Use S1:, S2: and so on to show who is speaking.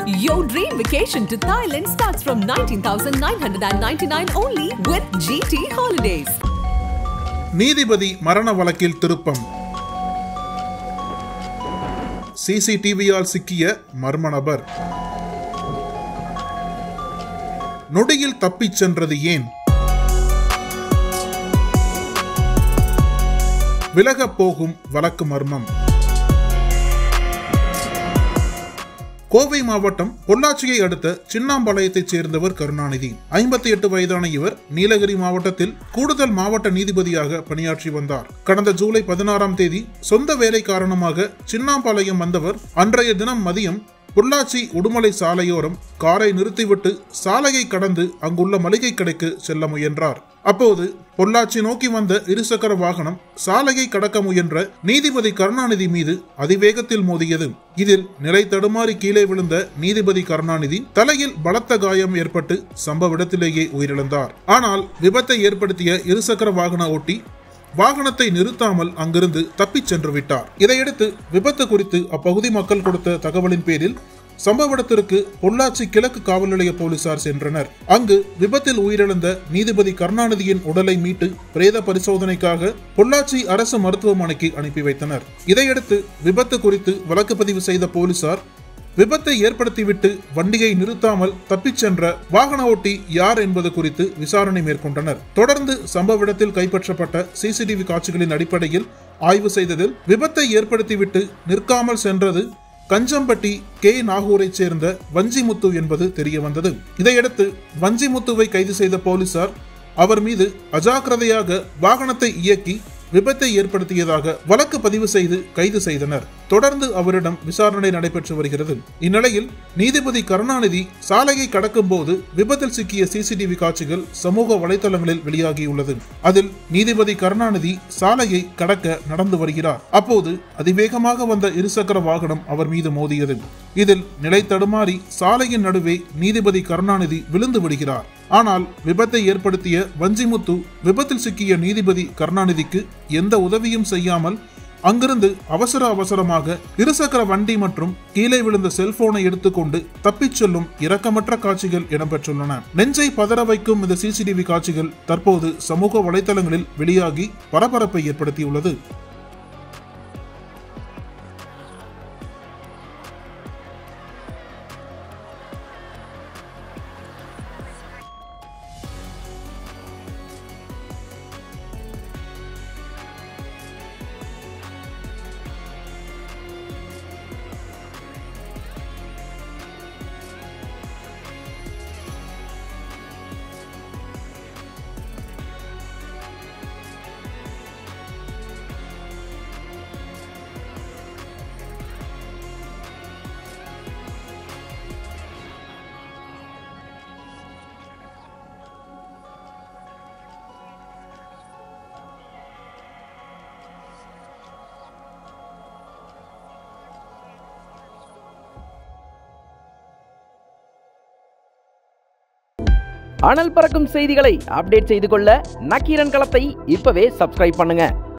S1: Your dream vacation to Thailand starts from 19,999 only with GT Holidays.
S2: நீதிபதி மரண வழக்கில் திருப்பம். சிசிடிவியால் சிக்கிய மர்ம நபர் நொடியில் தப்பிச் சென்றது ஏன்? விலகப் போகும் வழக்கு மர்மம். கோவை மாவட்டம் பொள்ளாச்சியை அடுத்த சின்னாம்பாளையத்தைச் சேர்ந்தவர் கருணாநிதி. 58 வயதான இவர் நீலகிரி மாவட்டத்தில் கூடுதல் மாவட்ட நீதிபதியாக பணியாற்றி வந்தார். கடந்த ஜூலை 16ஆம் தேதி சொந்த வேலை காரணமாக சின்னாம்பாளையம் வந்தவர் அன்றைய தினம் மதியம் பொள்ளாச்சி உடுமலை சாலையோரம் காரை நிறுத்திவிட்டு சாலையை கடந்து அங்குள்ள மளிகை கடைக்கு செல்ல முயன்றார். அப்போது பொள்ளாச்சி நோக்கி வந்த இருசக்கர வாகனம் சாலையை கடக்க முயன்ற நீதிபதி கருணாநிதி மீது அதிவேகத்தில் மோதியது. இதில் நிலை தடுமாறி கீழே விழுந்த நீதிபதி கருணாநிதி தலையில் பலத்த காயம் ஏற்பட்டு சம்பவ இடத்திலேயே உயிரிழந்தார். ஆனால் விபத்தை ஏற்படுத்திய இருசக்கர வாகன ஓட்டி வாகனத்தை நிறுத்தாமல் அங்கிருந்து தப்பிச் சென்று விட்டார். இதையடுத்து விபத்து குறித்து அப்பகுதி மக்கள் கொடுத்த தகவலின் பேரில் சம்பவ இடத்திற்கு பொள்ளாச்சி கிழக்கு காவல் நிலைய போலீசார் சென்றனர். அங்கு விபத்தில் உயிரிழந்த நீதிபதி கருணாநிதியின் உடலை மீட்டு பிரேத பரிசோதனைக்காக பொள்ளாச்சி அரசு மருத்துவமனைக்கு அனுப்பி வைத்தனர். இதையடுத்து விபத்து குறித்து வழக்கு பதிவு செய்த போலீசார் விபத்தை ஏற்படுத்திவிட்டு வண்டியை நிறுத்தாமல் தப்பிச் சென்ற வாகன ஓட்டி யார் என்பது குறித்து விசாரணை மேற்கொண்டனர். தொடர்ந்து சம்பவ இடத்தில் கைப்பற்றப்பட்ட சிசிடிவி காட்சிகளின் அடிப்படையில் ஆய்வு செய்ததில் விபத்தை ஏற்படுத்திவிட்டு நிற்காமல் சென்றது கஞ்சம்பட்டி கே நாகூரை சேர்ந்த வஞ்சிமுத்து என்பது தெரிய வந்தது. இதையடுத்து வஞ்சிமுத்துவை கைது செய்த போலீசார் அவர் மீது அஜாக்கிரதையாக வாகனத்தை இயக்கி விபத்தை ஏற்படுத்தியதாக வழக்கு பதிவு செய்து கைது செய்தனர். தொடர்ந்து அவரிடம் விசாரணை நடைபெற்று வருகிறது. இந்நிலையில் நீதிபதி கருணாநிதி சாலையை கடக்கும் போது விபத்தில் சிக்கிய சிசிடிவி காட்சிகள் சமூக வலைதளங்களில் வெளியாகியுள்ளது. அதில் நீதிபதி கருணாநிதி சாலையை கடக்க நடந்து வருகிறார். அப்போது அதிவேகமாக வந்த இருசக்கர வாகனம் அவர் மீது மோதியது. இதில் நிலை தடுமாறி சாலையின் நடுவே நீதிபதி கருணாநிதி விழுந்து விடுகிறார். ஆனால் விபத்தை ஏற்படுத்திய வஞ்சிமுத்து விபத்தில் சிக்கிய நீதிபதி கருணாநிதிக்கு எந்த உதவியும் செய்யாமல் அங்கிருந்து அவசரமாக இருசக்கர வண்டி மற்றும் கீழே விழுந்த செல்போனை எடுத்துக்கொண்டு தப்பிச் செல்லும் இரக்கமற்ற காட்சிகள் இடம்பெற்றுள்ளன. நெஞ்சை பதற வைக்கும் இந்த சிசிடிவி காட்சிகள் தற்போது சமூக வலைதளங்களில் வெளியாகி பரபரப்பை ஏற்படுத்தியுள்ளது.
S3: அனல் பறக்கும் செய்திகளை அப்டேட் செய்து கொள்ள நக்கீரன் களத்தை இப்பவே சப்ஸ்கிரைப் பண்ணுங்க.